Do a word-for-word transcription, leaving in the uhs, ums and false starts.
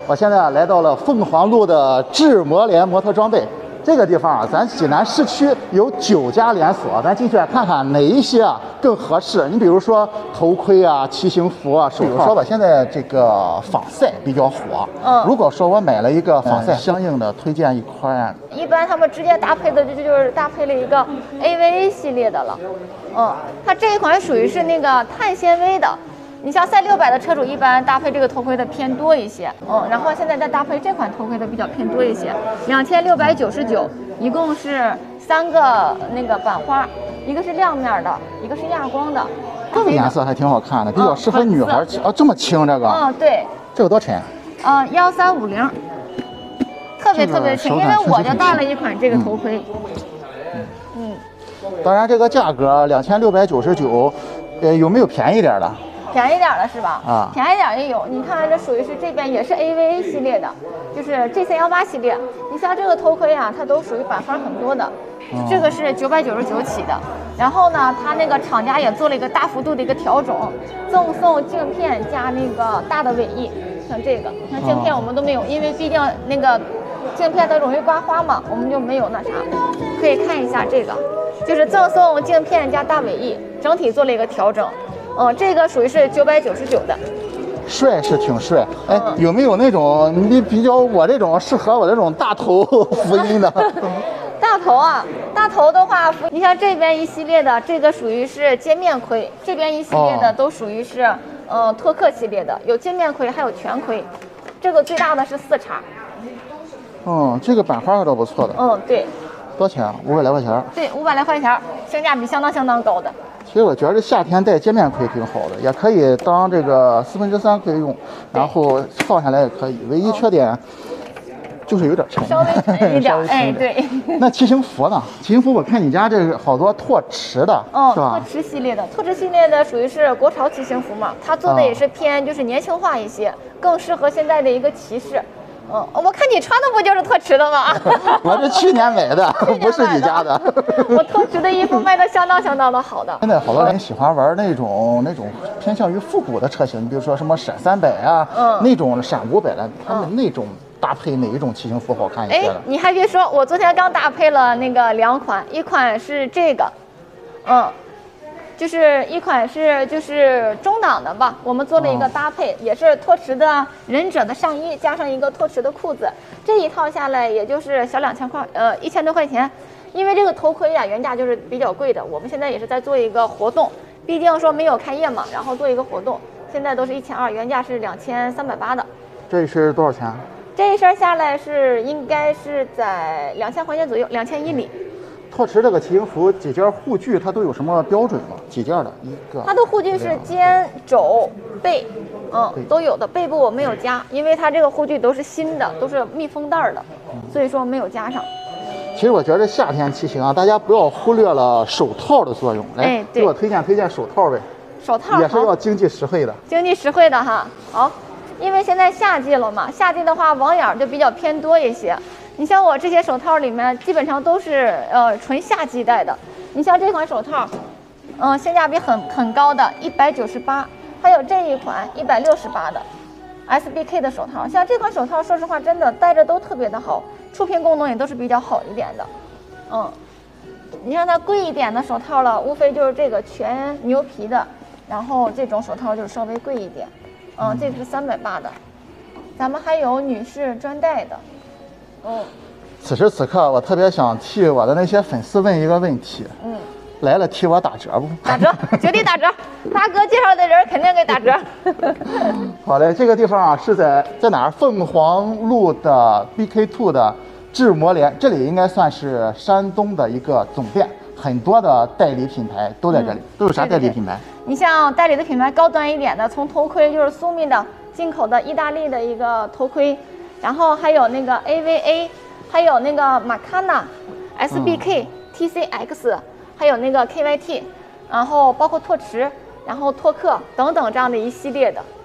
我现在来到了凤凰路的智摩联摩托装备这个地方啊，咱济南市区有九家连锁，咱进去看看哪一些啊更合适。你比如说头盔啊、骑行服啊，手套。比如说吧，现在这个防晒比较火。嗯。如果说我买了一个防晒，相应的推荐一款。 一般他们直接搭配的就就是搭配了一个 A V A 系列的了。嗯，它这一款属于是那个碳纤维的。你像赛六百的车主一般搭配这个头盔的偏多一些，嗯，然后现在再搭配这款头盔的比较偏多一些，两千六百九十九，一共是三个那个版花，一个是亮面的，一个是亚光的。 这个颜色还挺好看的，比较适合女孩骑。哦，这么轻这个？ 嗯，对。 这个多少钱？ 嗯，幺三五零，特别特别轻，因为我就带了一款这个头盔。 嗯嗯。当然，这个价格两千六百九十九，呃，有没有便宜点的？ 便宜点的是吧？ 啊， 便宜点也有。你看，这属于是这边也是 A V A 系列的，就是 G C 一八系列。你像这个头盔啊，它都属于版花很多的。哦、这个是九百九十九起的。然后呢，它那个厂家也做了一个大幅度的一个调整，赠送镜片加那个大的尾翼。像这个，像镜片我们都没有，因为毕竟那个镜片它容易刮花嘛，我们就没有那啥。可以看一下这个，就是赠送镜片加大尾翼，整体做了一个调整。嗯，这个属于是九百九十九的， 帅是挺帅。哎，嗯、有没有那种你比较我这种适合我这种大头福音的？ 大头啊，大头的话，你像这边一系列的，这个属于是尖面盔，这边一系列的都属于是、哦、呃托克系列的，有尖面盔还有全盔，这个最大的是四叉。 嗯，这个版花倒不错的。 嗯，对。 多少钱？五百来块钱。 对，五百来块钱，性价比相当相当高的。 其实我觉得这夏天戴尖面盔挺好的，也可以当这个四分之三盔用，然后放下来也可以。唯一缺点就是有点沉， 稍微沉一点。哎，对。 那骑行服呢？骑行服我看你家这个好多拓驰的， 嗯， 是吧？ 拓驰系列的，拓驰系列的属于是国潮骑行服嘛，它做的也是偏就是年轻化一些，更适合现在的一个骑士。嗯，我看你穿的不就是拓驰的吗？ 我是去年买的，不是你家的。 我拓驰的衣服卖的相当相当的好的。 现在好多人喜欢玩那种那种偏向于复古的车型，比如说什么闪三百啊，嗯，那种闪五百的，他们那种搭配哪一种骑行服好看一些的？ 哎，你还别说，我昨天刚搭配了那个两款，一款是这个，嗯。就是一款是就是中档的吧，我们做了一个搭配，哦、也是拓驰的忍者的上衣加上一个拓驰的裤子，这一套下来也就是小两千块，呃一千多块钱。因为这个头盔呀、啊、原价就是比较贵的，我们现在也是在做一个活动，毕竟说没有开业嘛，然后做一个活动，现在都是一千二，原价是两千三百八的。 这一身多少钱？ 这一身下来是应该是在两千块钱左右，两千一里。 拓驰这个骑行服几件护具它都有什么标准吗？几件的一个？ 它的护具是肩、肘、背，嗯，都有的。背部我没有加，因为它这个护具都是新的，都是密封袋的，所以说没有加上。 其实我觉得夏天骑行啊，大家不要忽略了手套的作用。来，哎、给我推荐推荐手套呗。 手套也是要经济实惠的。 经济实惠的哈，好，因为现在夏季了嘛，夏季的话网眼就比较偏多一些。你像我这些手套里面，基本上都是呃纯夏季戴的。你像这款手套，嗯、呃，性价比很很高的，一百九十八，还有这一款一百六十八的 S B K 的手套。像这款手套，说实话，真的戴着都特别的好，触屏功能也都是比较好一点的。嗯，你像它贵一点的手套了，无非就是这个全牛皮的，然后这种手套就稍微贵一点。嗯，这个是三百八的。咱们还有女士专戴的。嗯， 此时此刻，我特别想替我的那些粉丝问一个问题。嗯，来了替我打折不？ 打折，绝对打折。大哥介绍的人肯定给打折。 好嘞，这个地方啊是在在哪儿？凤凰路的 B K 二 的智摩联，这里应该算是山东的一个总店，很多的代理品牌都在这里。嗯、都有啥代理品牌？对对对， 你像代理的品牌高端一点的，从头盔就是苏米的进口的意大利的一个头盔。然后还有那个 A V A， 还有那个马卡纳、S B K、嗯、T C X， 还有那个 K Y T， 然后包括拓驰，然后拓克等等这样的一系列的。